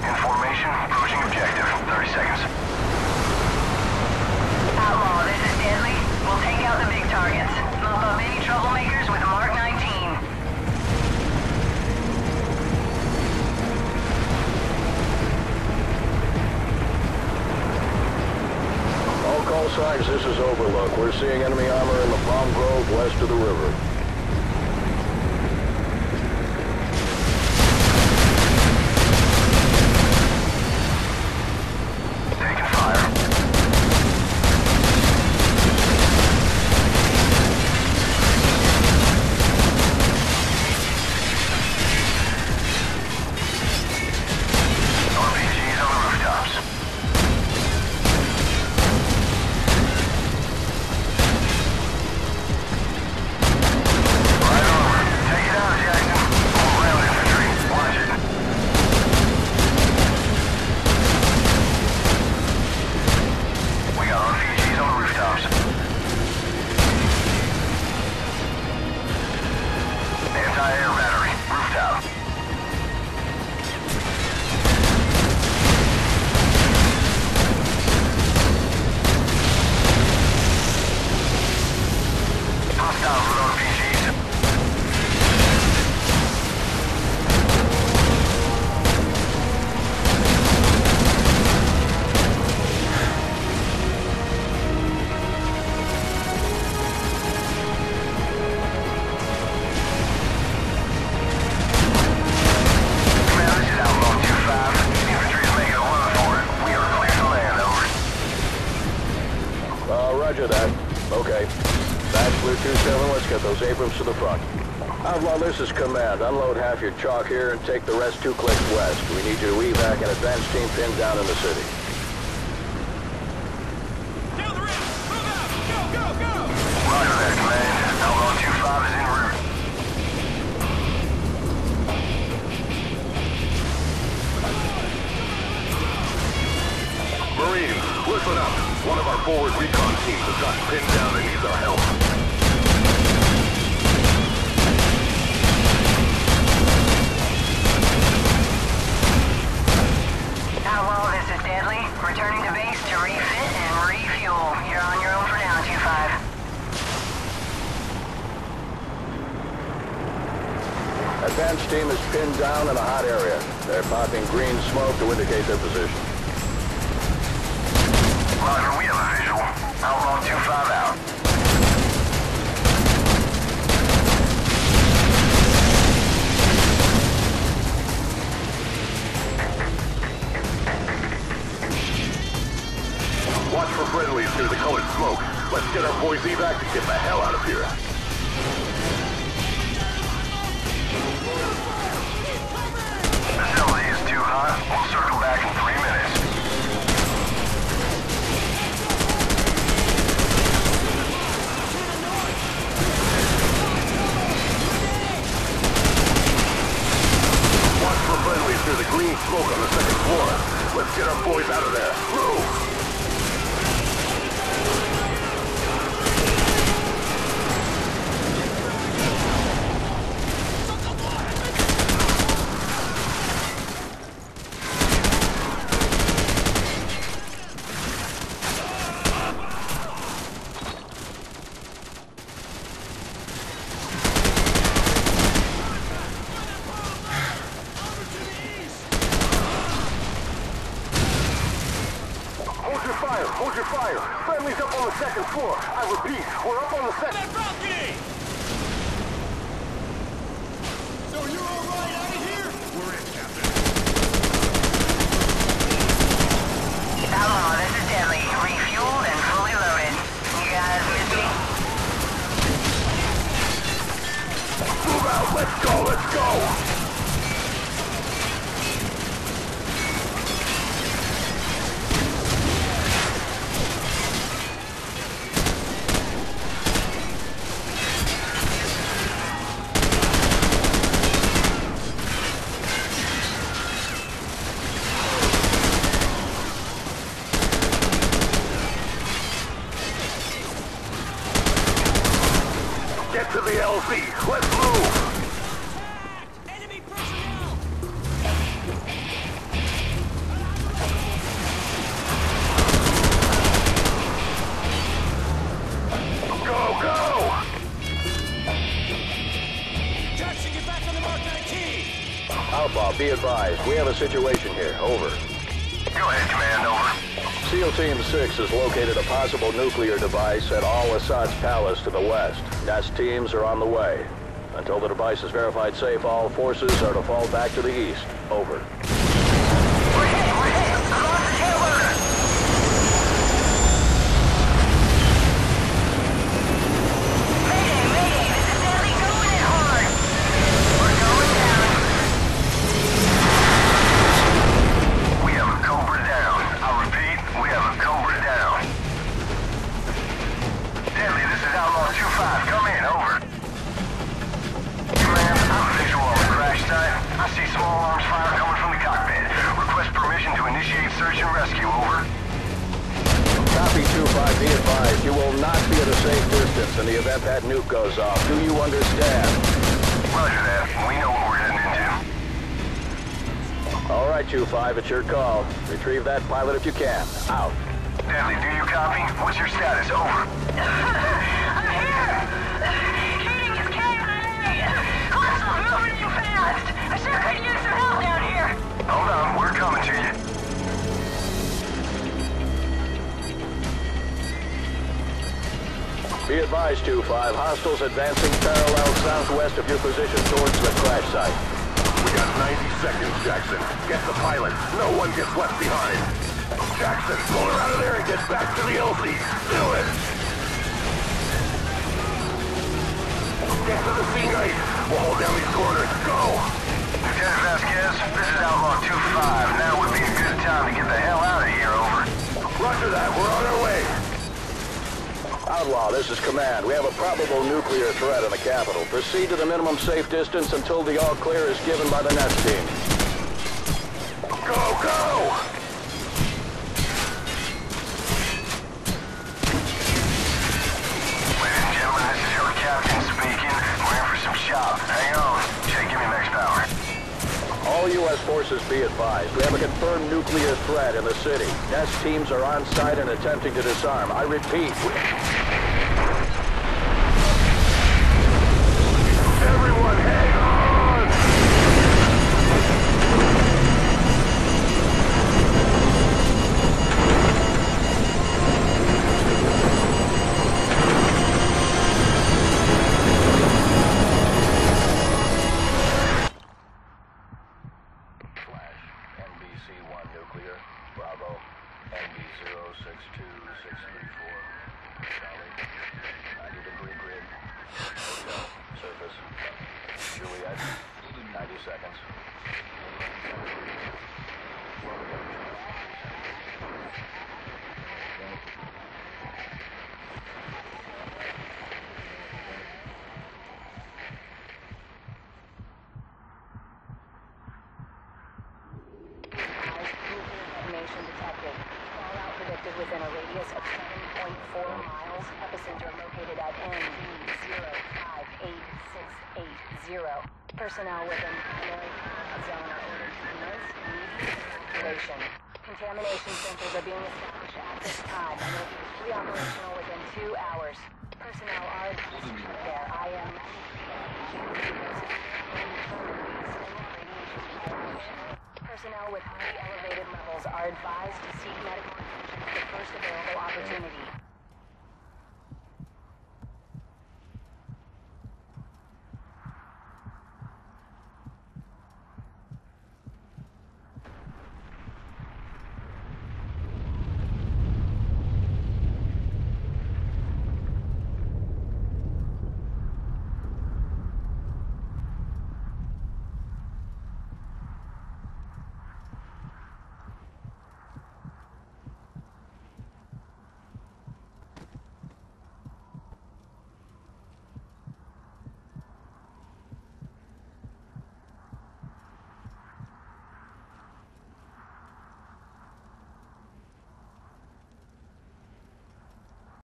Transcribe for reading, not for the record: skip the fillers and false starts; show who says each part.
Speaker 1: In formation, approaching objective. 30 seconds.
Speaker 2: Outlaw, this is Deadly. We'll take out the big targets. Mop up any troublemakers with Mark 19.
Speaker 3: All call signs, this is Overlook. We're seeing enemy armor in the Palm Grove west of the river.
Speaker 1: Taking fire. RPGs on the rooftops. Right over. Take it out, Jackson. All ground infantry. Watch it. We got RPGs on the rooftops. Anti-air battery. Rooftop. Hostiles with RPGs. Command, this is Outlaw 2-5. Infantry is making a run for it. We are clear to land, over.
Speaker 3: Roger that. Okay. Bachelor 2-7, let's get those Abrams to the front. Outlaw, this is command. Unload half your chalk here and take the rest 2 clicks west. We need you to evac an advance team pinned down in the city.
Speaker 4: Down the rim! Move out! Go, go, go!
Speaker 1: Roger that, command. Outlaw 2-5 is en route.
Speaker 5: Marines, listen up. One of our forward recon teams has gotten pinned down and needs our help.
Speaker 2: Outlaw, this is Deadly. Returning to base to refit and refuel. You're on your own for now, 2-5.
Speaker 3: Advance team is pinned down in a hot area. They're popping green smoke to indicate their position.
Speaker 1: Roger, we have a visual. Outlaw 2-5 out.
Speaker 5: Watch for friendlies near the colored smoke. Let's get our boys evac and get the hell out of here.
Speaker 1: Facility is too hot. We'll circle back in 3 minutes.
Speaker 5: Watch for friendlies near the green smoke on the 2nd floor. Let's get our boys out of there. Move! Hold your fire! Friendly's up on the 2nd floor. I repeat, we're up on the 2nd...
Speaker 4: That balcony! So you're all right out of here? We're in, Captain.
Speaker 2: Outlaw, this is Deadly. Refueled and fully loaded. You guys miss me?
Speaker 5: Move out! Let's go! Let's go!
Speaker 3: Outlaw, be advised. We have a situation here. Over.
Speaker 1: Go ahead, Command. Over.
Speaker 3: SEAL Team 6 has located a possible nuclear device at Al-Assad's palace to the west. Nest teams are on the way. Until the device is verified safe, all forces are to fall back to the east. Over.
Speaker 2: We're hit! We're hit! I'm off the tail loader! Mayday! Mayday! This is Stanley going it hard! We're going down!
Speaker 1: We have a Cobra down. I repeat, we have a Cobra down. Deadly, this is Outlaw 2-5. Come in. Over. Command, I'm visual on the crash site. I see small arms fire coming from the cockpit. Request permission to initiate search and rescue. Over.
Speaker 3: Copy 2-5, be advised. You will not be at a safe distance in the event that nuke goes off. Do you understand?
Speaker 1: Roger that. We know what we're heading into.
Speaker 3: All right, 2-5, it's your call. Retrieve that pilot if you can. Out.
Speaker 1: Deadly, do you copy? What's your status? Over.
Speaker 2: I'm here! Shooting is KIA! Hostiles moving in fast! I sure could use some help down here!
Speaker 1: Hold on, we're coming to you.
Speaker 3: Be advised, 2-5, hostiles advancing parallel southwest of your position towards the crash site.
Speaker 5: We got 90 seconds, Jackson. Get the pilot. No one gets left behind. Jackson, pull her out of there and get back to the LZ. Do it! Get to the C-Knight. We'll hold down these corners. Go!
Speaker 1: Lieutenant Vasquez, this is Outlaw 2-5. Now would be a good time to get the hell out of here. Over.
Speaker 5: Roger that. We're on our way.
Speaker 3: Outlaw, this is Command. We have a probable nuclear threat in the capital. Proceed to the minimum safe distance until the all-clear is given by the Nest team.
Speaker 5: Go, go!
Speaker 1: Ladies and gentlemen, this is your captain speaking. We're in for some shots. Hang on. Jake, give me max power.
Speaker 3: All U.S. forces be advised. We have a confirmed nuclear threat in the city. Nest teams are on site and attempting to disarm. I repeat.
Speaker 5: Everyone, hang on!
Speaker 3: NBC-1 nuclear. Bravo. NB062634. Charlie. 90-degree grid. Hotel. Surface. Juliet. 90 seconds.
Speaker 6: Detonation detected. Fallout predicted within a radius of 7.4 miles. Epicenter located at NB058680. Personnel within primary zone are ordered to commence immediate evacuation. Contamination centers are being established at this time and will be fully operational within 2 hours. Personnel are advised to prepare IM. Personnel with highly elevated levels are advised to seek medical attention at the first available opportunity.